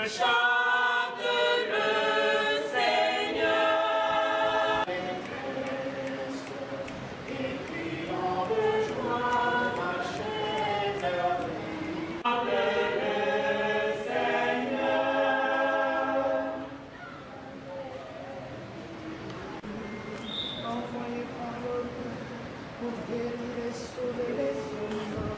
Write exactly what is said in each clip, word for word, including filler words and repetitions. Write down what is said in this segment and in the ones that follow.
chante le Seigneur. Et criant de joie, marchait vers lui. Chante le Seigneur. Envoyé par le pour guérir et sauver les hommes.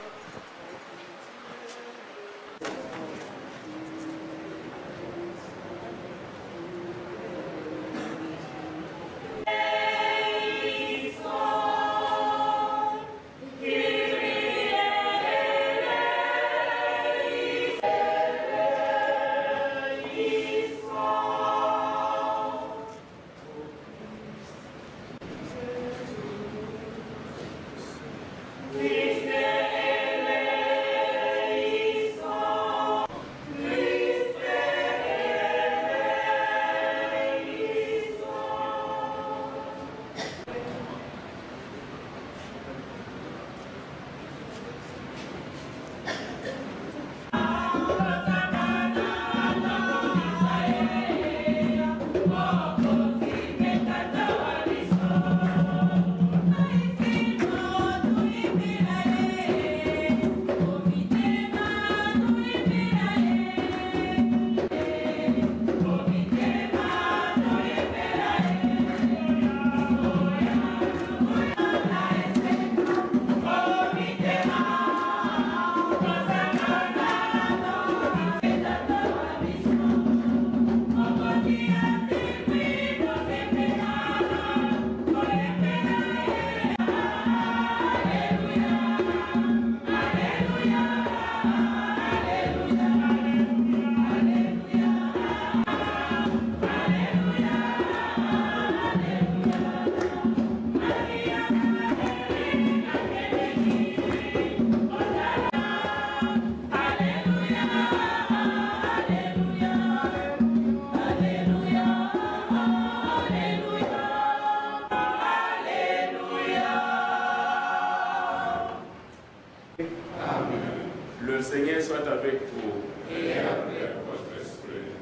Le Seigneur soit avec vous. Et avec votre esprit.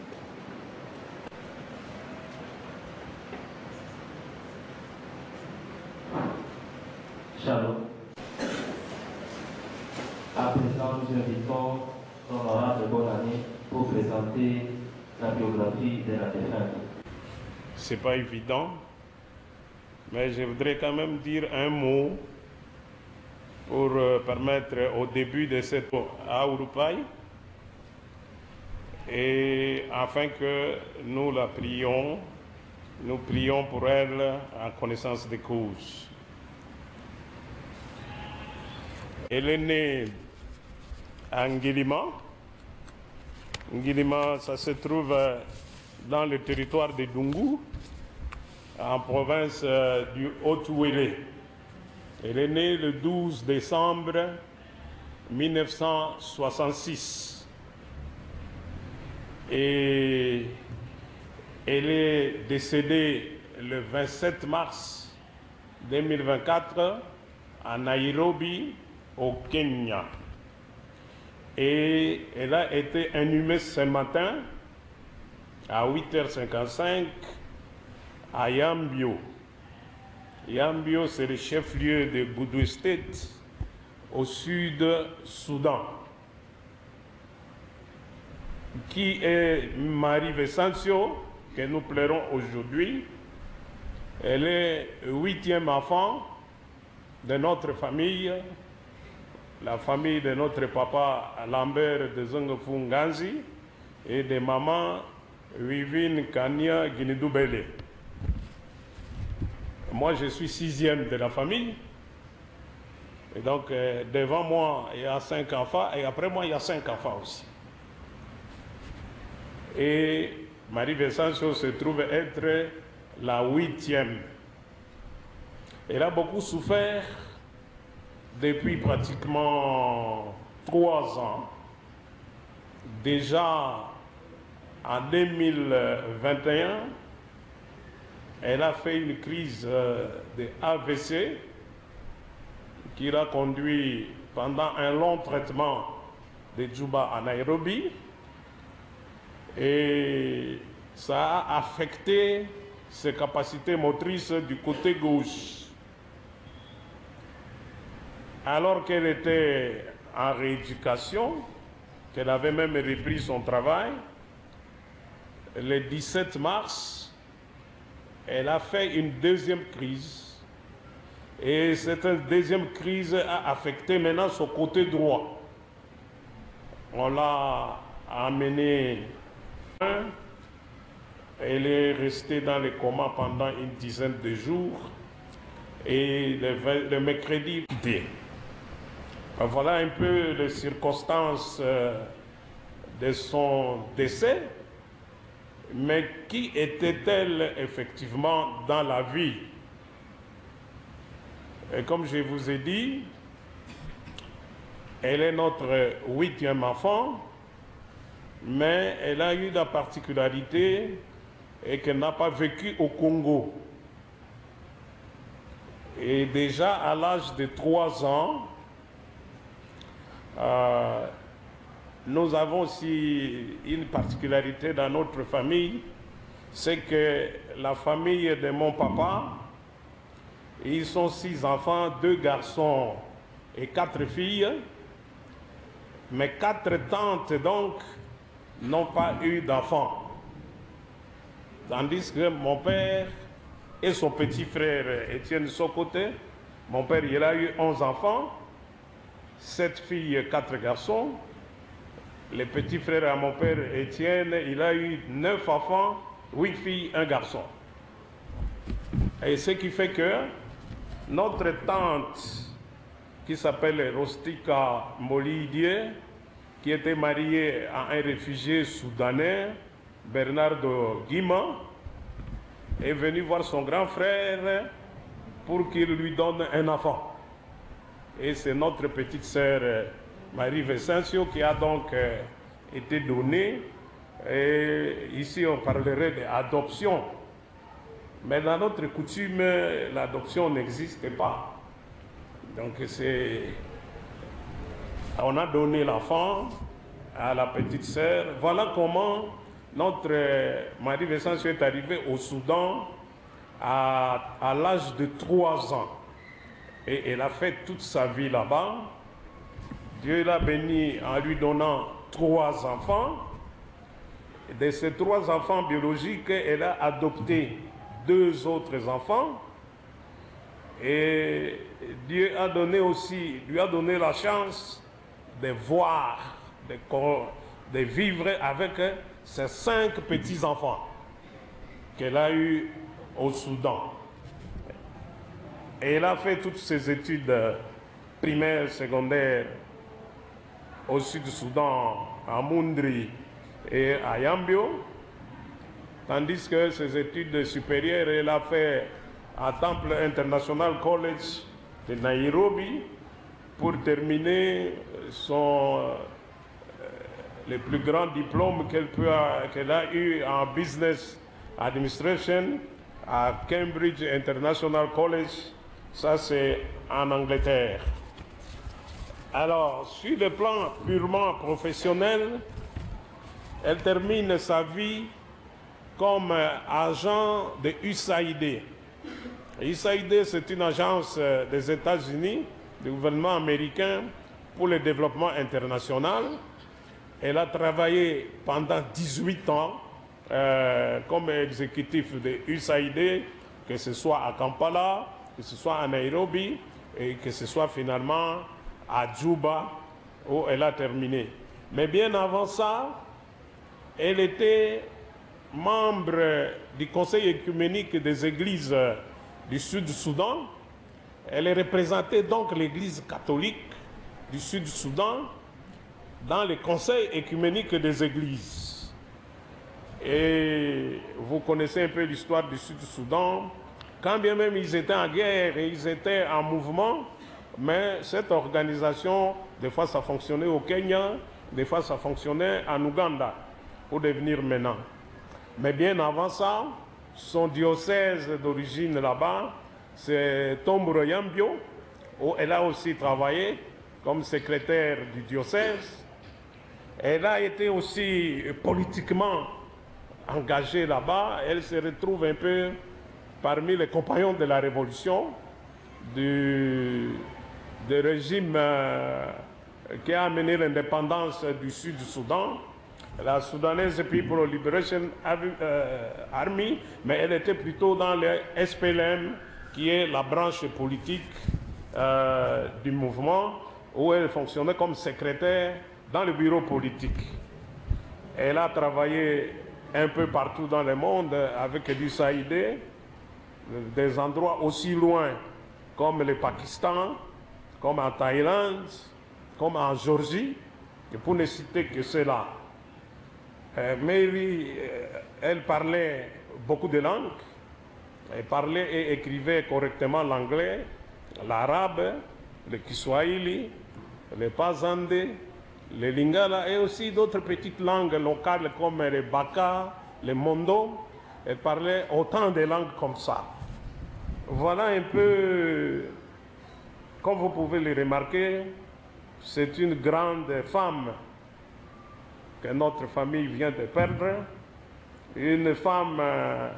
Shalom. À présent, nous invitons l'honorable bonne année pour présenter la biographie de la défunte. C'est pas évident, mais je voudrais quand même dire un mot pour euh, permettre au début de cette à Urupai et afin que nous la prions, nous prions pour elle en connaissance de cause. Elle est née à Ngilima. Ngilima, ça se trouve dans le territoire de Dungu, en province du Haut-Ouélé. Elle est née le douze décembre mille neuf cent soixante-six et elle est décédée le vingt-sept mars deux mille vingt-quatre à Nairobi, au Kenya. Et elle a été inhumée ce matin à huit heures cinquante-cinq à Yambio. Yambio, c'est le chef-lieu de Boudou State, au sud-Soudan. Qui est Marie Vicencio, que nous pleurons aujourd'hui. Elle est huitième enfant de notre famille, la famille de notre papa Lambert de Zongofu Nganzi et de maman Vivine Kania Guinedoubele. Moi, je suis sixième de la famille. Et donc, euh, devant moi, il y a cinq enfants, et après moi, il y a cinq enfants aussi. Et Marie Vicencio se trouve être la huitième. Elle a beaucoup souffert depuis pratiquement trois ans. Déjà, en deux mille vingt et un, elle a fait une crise de A V C qui l'a conduit pendant un long traitement de Djouba à Nairobi. et ça a affecté ses capacités motrices du côté gauche. Alors qu'elle était en rééducation, qu'elle avait même repris son travail, le dix-sept mars, elle a fait une deuxième crise. Et cette deuxième crise a affecté maintenant son côté droit. On l'a amenée. Elle est restée dans le coma pendant une dizaine de jours. Et le, le mercredi, voilà un peu les circonstances de son décès. Mais qui était-elle effectivement dans la vie? Et comme je vous ai dit, elle est notre huitième enfant, mais elle a eu la particularité et qu'elle n'a pas vécu au Congo. Et déjà à l'âge de trois ans, euh, nous avons aussi une particularité dans notre famille, c'est que la famille de mon papa, ils sont six enfants, deux garçons et quatre filles, mais quatre tantes donc n'ont pas eu d'enfants. Tandis que mon père et son petit frère Étienne Sokoté, mon père il a eu onze enfants, sept filles, quatre garçons. Le petit frère à mon père Étienne, il a eu neuf enfants, huit filles, un garçon. Et ce qui fait que notre tante, qui s'appelle Rostika Molidie, qui était mariée à un réfugié soudanais, Bernardo Guima, est venue voir son grand frère pour qu'il lui donne un enfant. Et c'est notre petite sœur Marie Vicencio qui a donc euh, été donnée. Et ici on parlerait d'adoption. Mais dans notre coutume, l'adoption n'existe pas. Donc c'est... On a donné l'enfant à la petite sœur. Voilà comment notre Marie Vicencio est arrivée au Soudan à, à l'âge de trois ans. Et elle a fait toute sa vie là-bas. Dieu l'a béni en lui donnant trois enfants. De ces trois enfants biologiques, elle a adopté deux autres enfants. Et Dieu a donné aussi, lui a donné la chance de voir, de, de vivre avec ses cinq petits-enfants qu'elle a eus au Soudan. Et elle a fait toutes ses études primaires, secondaires, au sud du Soudan, à Mundri et à Yambio, tandis que ses études supérieures, elle a fait à Temple International College de Nairobi pour terminer son, euh, le plus grand diplôme qu'elle qu'elle a eu en Business Administration à Cambridge International College, ça c'est en Angleterre. Alors, sur le plan purement professionnel, elle termine sa vie comme agent de U S A I D. U S A I D, c'est une agence des États-Unis, du gouvernement américain pour le développement international. Elle a travaillé pendant dix-huit ans euh, comme exécutif de U S A I D, que ce soit à Kampala, que ce soit à Nairobi et que ce soit finalement à Djouba où elle a terminé. Mais bien avant ça, elle était membre du Conseil écuménique des églises du Sud du Soudan. Elle représentait donc l'église catholique du Sud du Soudan dans le Conseil écuménique des églises. Et vous connaissez un peu l'histoire du Sud du Soudan. Quand bien même ils étaient en guerre et ils étaient en mouvement, mais cette organisation, des fois ça fonctionnait au Kenya, des fois ça fonctionnait en Ouganda, pour devenir maintenant. Mais bien avant ça, son diocèse d'origine là-bas, c'est Tomboro Yambio, où elle a aussi travaillé comme secrétaire du diocèse. Elle a été aussi politiquement engagée là-bas. Elle se retrouve un peu parmi les compagnons de la révolution du, du régime euh, qui a amené l'indépendance du sud du Soudan, la Sudanese People Liberation Army, mais elle était plutôt dans le S P L M, qui est la branche politique euh, du mouvement, où elle fonctionnait comme secrétaire dans le bureau politique. Elle a travaillé un peu partout dans le monde avec l'U S A I D, des endroits aussi loin comme le Pakistan, comme en Thaïlande, comme en Géorgie, et pour ne citer que cela. Euh, Mary, euh, elle parlait beaucoup de langues, elle parlait et écrivait correctement l'anglais, l'arabe, le Kiswahili, le Pazande, le Lingala et aussi d'autres petites langues locales comme le Baka, le Mondo. Elle parlait autant de langues comme ça. Voilà un peu, comme vous pouvez le remarquer, c'est une grande femme que notre famille vient de perdre, une femme euh,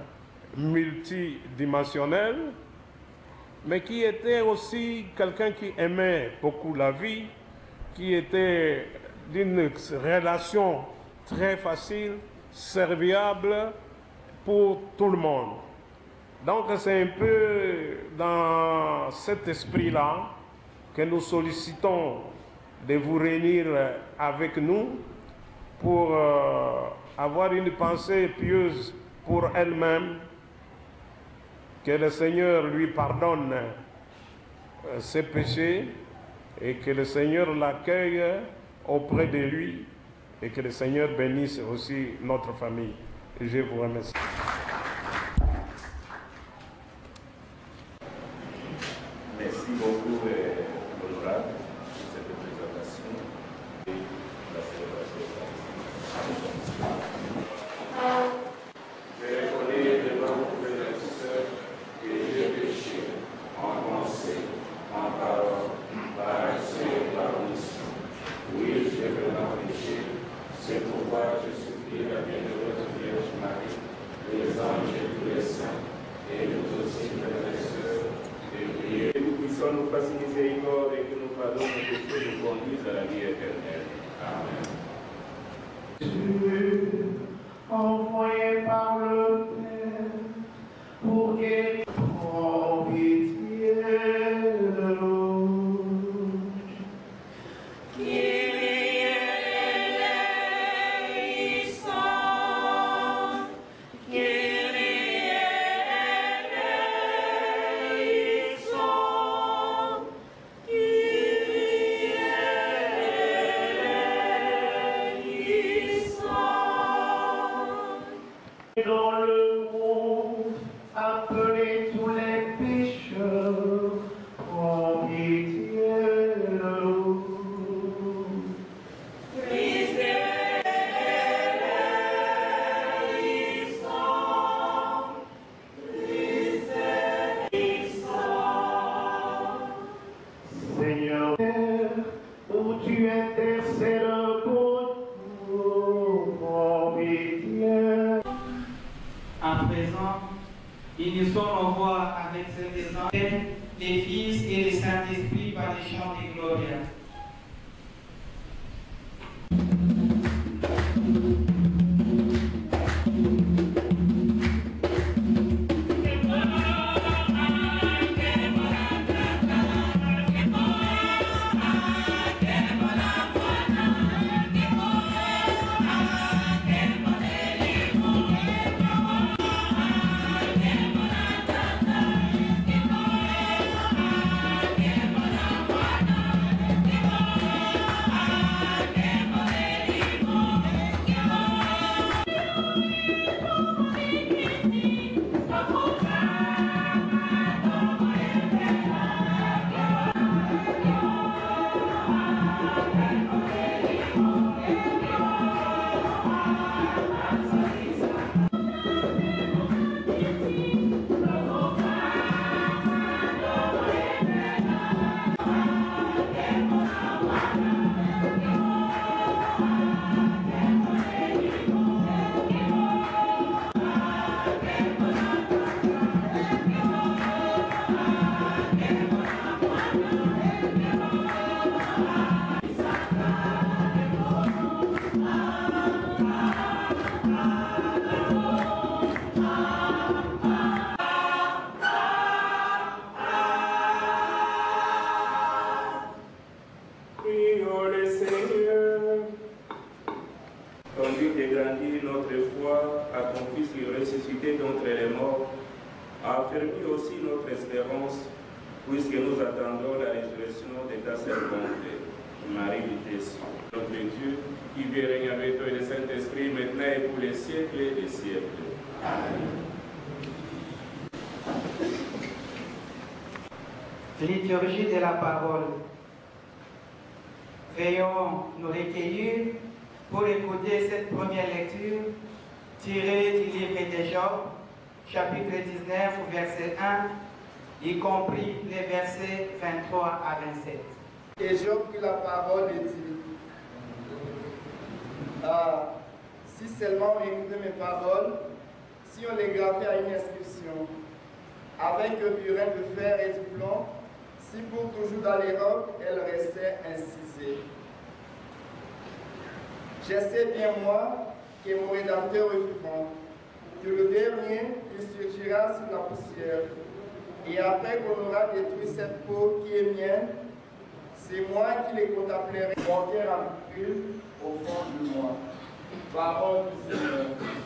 multidimensionnelle, mais qui était aussi quelqu'un qui aimait beaucoup la vie, qui était d'une relation très facile, serviable pour tout le monde. Donc c'est un peu dans cet esprit-là que nous sollicitons de vous réunir avec nous pour euh, avoir une pensée pieuse pour elle-même, que le Seigneur lui pardonne euh, ses péchés et que le Seigneur l'accueille auprès de lui et que le Seigneur bénisse aussi notre famille. Je vous remercie. Merci beaucoup, euh, l'honorable, pour cette présentation et la célébration. Je reconnais devant vous, frères et sœurs, que j'ai péché en pensée, en parole, par action et par omission. Oui, j'ai vraiment péché. C'est pourquoi je supplie la bienheureuse Vierge Marie, les anges et tous les saints, et nous aussi, frères et sœurs, de prier. Que nous puissions nous passer miséricorde et que nous pardonnons nos péchés nous conduisent à la vie éternelle. Amen. Dieu, envoyé par le Père pour guérir, prends pitié de nous. Dans le monde, appelez tous les pécheurs, prends pitié de nous. Seigneur, où tu intercèdes pour nous, prends pitié. À présent, unissons nos voix avec celles des anges, les Fils et les Saint-Esprit par les chants des Gloria. Thank you. notre foi à ton Fils ressuscité d'entre les morts, affermis aussi notre espérance, puisque nous attendons la résurrection de ta servante, Marie Vitesse, notre Dieu, qui vit et règne avec toi et le Saint-Esprit, maintenant et pour les siècles des siècles. Amen. Liturgie de la parole. Veuillons nous recueillir pour écouter cette première lecture tirée du livre de Job, chapitre dix-neuf, verset un, y compris les versets vingt-trois à vingt-sept. Et Job prit la parole et dit, ah, si seulement on écoutait mes paroles, si on les gravait à une inscription, avec un burin de fer et du plomb, si pour toujours dans les rocs, elles restaient incisées. Je sais bien moi que mon Rédempteur est vivant, que le dernier, il surgira sur la poussière. Et après qu'on aura détruit cette peau qui est mienne, c'est moi qui les contemplerai, mon cœur a brûlé au fond de moi. Parole du Seigneur.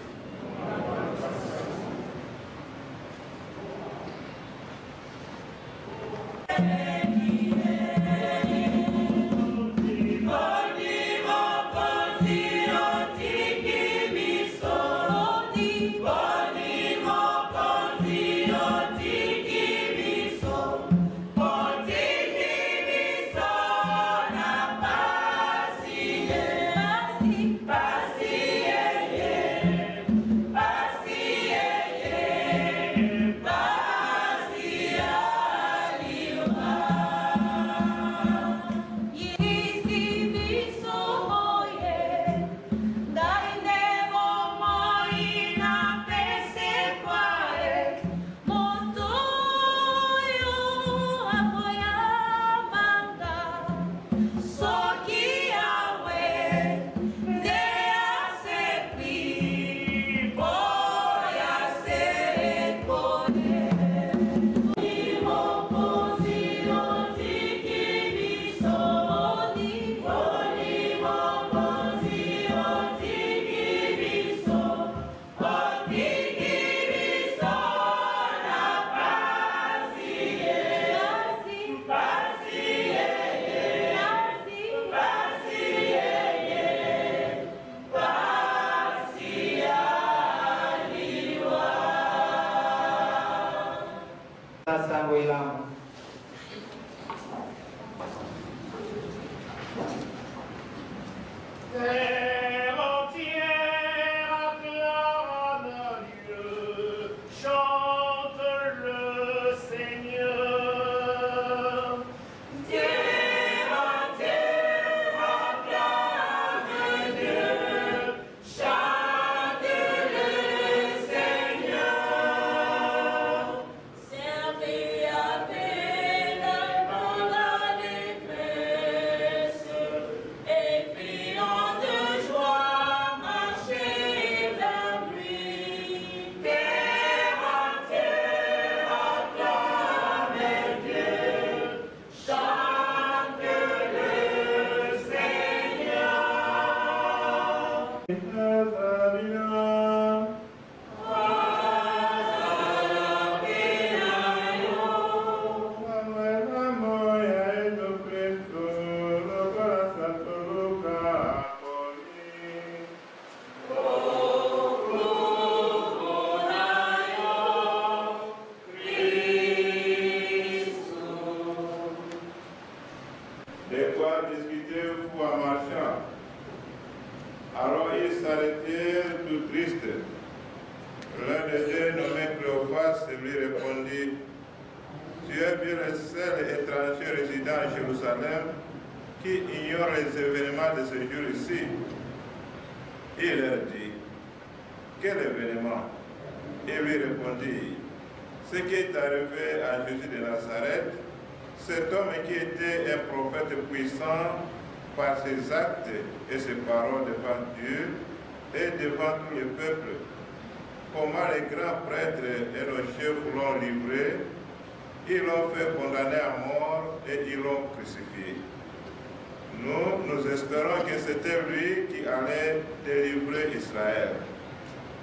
Par ses actes et ses paroles devant Dieu et devant tout le peuple, comment les grands prêtres et nos chefs l'ont livré, ils l'ont fait condamner à mort et ils l'ont crucifié. Nous, nous espérons que c'était lui qui allait délivrer Israël.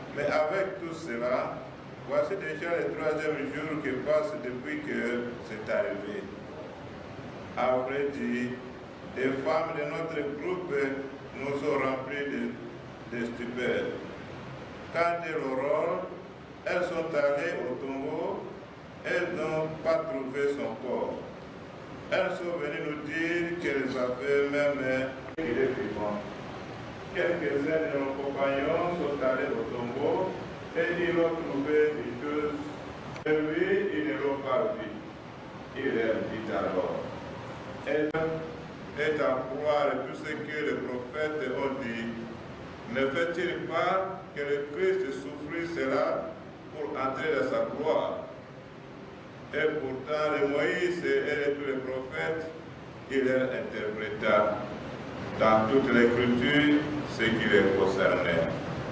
Mais avec tout cela, voici déjà le troisième jour qui passe depuis que c'est arrivé. À vrai dire, des femmes de notre groupe nous ont remplis de, de stupeur. Quand elles l'auront, elles sont allées au tombeau, elles n'ont pas trouvé son corps. Elles sont venues nous dire qu'elles avaient même qu'il est vivant. Quelques-uns de nos compagnons sont allés au tombeau et ils ont trouvé des choses. Et lui, ils ne l'ont pas vu. Il leur dit alors, elle est à croire tout ce que les prophètes ont dit. Ne fait-il pas que le Christ souffrit cela pour entrer dans sa gloire? Et pourtant, le Moïse et tous les prophètes, il leur interpréta dans toute l'écriture ce qui les concernait.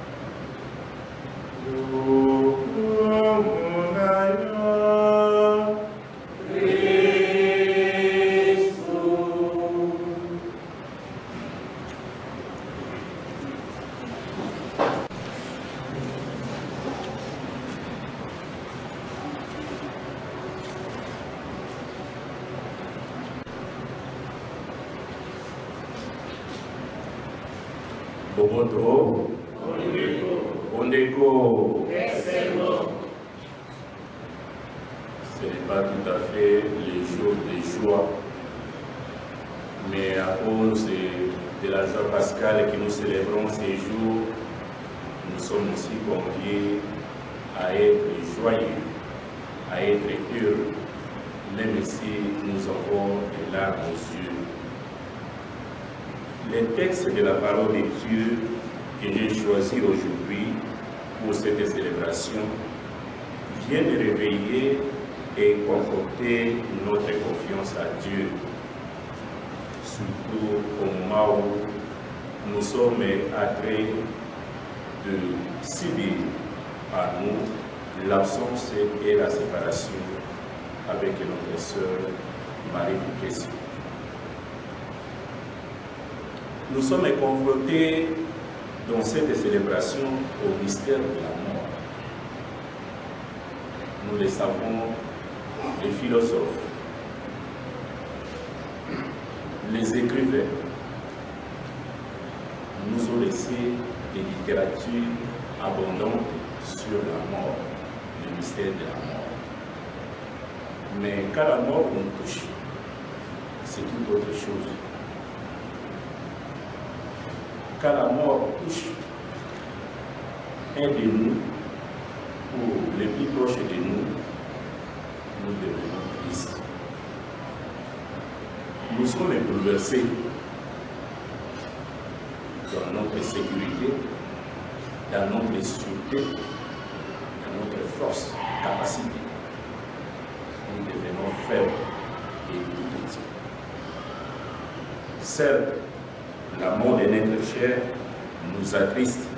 Bobodo, Ondeko. Ce n'est pas tout à fait les jours de joie, mais à cause de la joie pascale que nous célébrons ces jours, nous sommes aussi conviés à être joyeux, à être heureux, même si nous avons des larmes aux yeux. Les textes de la parole de Dieu que j'ai choisi aujourd'hui pour cette célébration viennent réveiller et conforter notre confiance à Dieu, surtout au moment où nous sommes attraits de subir à nous l'absence et la séparation avec notre sœur Marie-Victoire. Nous sommes confrontés dans cette célébration au mystère de la mort. Nous le savons, les philosophes, les écrivains nous ont laissé des littératures abondantes sur la mort, le mystère de la mort. Mais quand la mort nous touche, c'est tout autre chose. Quand la mort touche un de nous, ou les plus proches de nous, nous devenons tristes. Nous sommes bouleversés dans notre sécurité, dans notre sûreté, dans notre force, capacité. Nous devenons faibles et tout petits. Certes, la mort de notre chair nous attriste.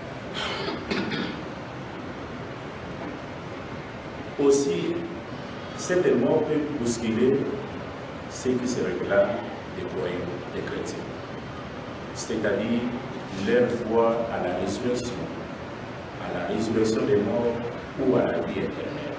Aussi, cette mort peut bousculer ce qui se réclame des croyants, des chrétiens, c'est-à-dire leur foi à la résurrection, à la résurrection des morts ou à la vie éternelle.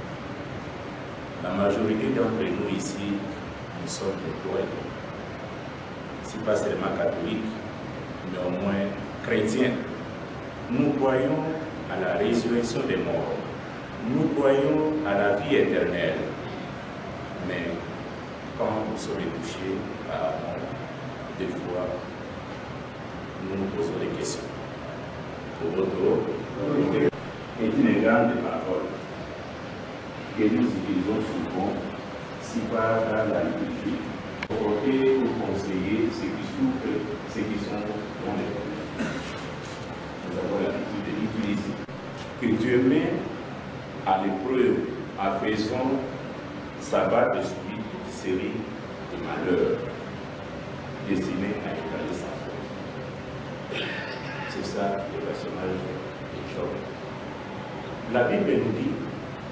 La majorité d'entre nous ici, nous sommes des croyants. Si pas seulement catholiques, mais au moins chrétiens. Nous croyons à la résurrection des morts. Nous croyons à la vie éternelle. Mais quand nous sommes touchés par la mort, des fois, nous nous posons des questions. Bobodo est une grande parole que nous utilisons souvent, si pas dans la liturgie, pour porter ou conseiller ceux qui souffrent, ceux qui sont dans les problèmes. Nous avons l'habitude de l'utiliser. Que Dieu met à l'épreuve, à faisant s'abattre de subir toute série de malheurs destinés à égaler sa foi. C'est ça le personnage de Job. La Bible nous dit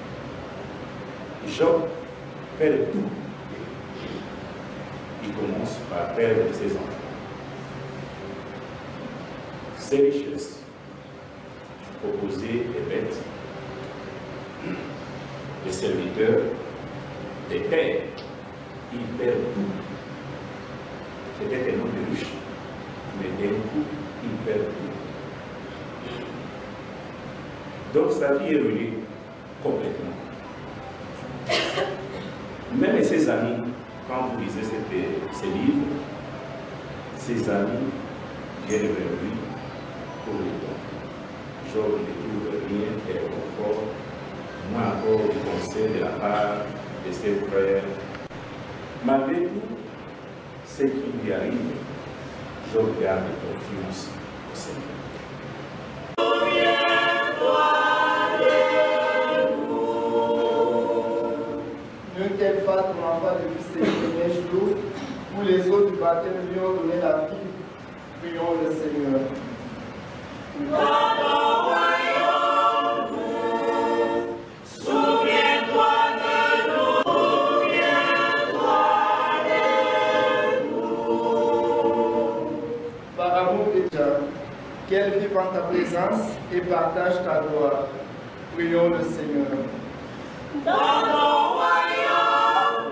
Job perd tout. Il commence par perdre ses enfants, ses richesses, proposer des bêtes, des serviteurs, des pères. Il perd tout. C'était un homme de riche, mais d'un coup, il perd tout. Donc sa vie est ruinée complètement. Même ses amis, quand vous lisez ces, ces livres, ses amis viennent vers lui pour le don. Job ne trouve rien et réconfort, moins encore du conseil de la part de ses frères. Malgré tout ce qui lui arrive, Job garde confiance au Seigneur. Ne t'aide pas ton enfant depuis ses premiers jours, où les eaux du baptême lui ont donné la vie. Prions le Seigneur. Dans ton royaume, souviens-toi de nous, souviens-toi de nous. Par amour de Dieu, qu'elle vive en ta présence et partage ta gloire. Prions le Seigneur. Dans ton royaume,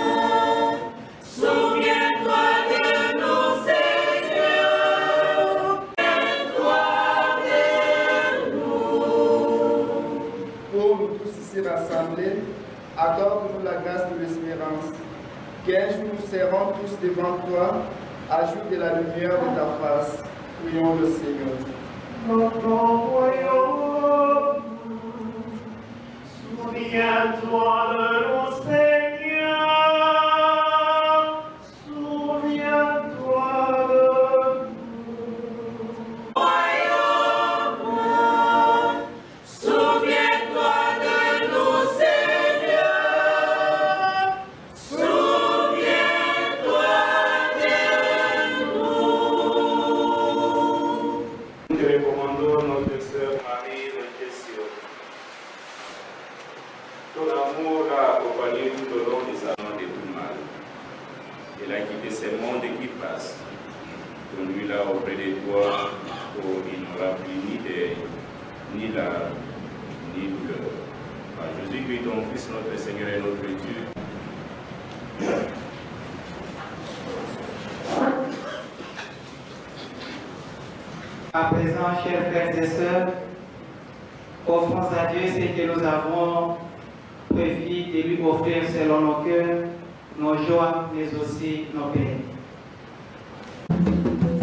souviens-toi de nous, Seigneur. Souviens-toi de nous. Pour nous tous ici rassemblés, accorde-nous la grâce de l'espérance, qu'un jour nous serons tous devant toi, ajoute de la lumière de ta face. Prions le Seigneur. Dans ton royaume, souviens-toi de nous, Seigneur. Souviens-toi de nous. Royaume, souviens-toi de nous, Seigneur. Souviens-toi de nous. Nous te recommandons notre sœur Marie de Tessio. Ton amour l'a accompagné tout au long des années de tout mal. Elle a quitté ce monde qui passe. Conduis-la auprès de toi, où il n'aura plus ni deuil, ni larmes, ni douleur. Par Jésus-Christ, ton Fils, notre Seigneur et notre Dieu. À présent, chers frères et sœurs, offrons à Dieu ce que nous avons prévu de lui offrir selon nos cœurs, nos joies, mais aussi nos peines.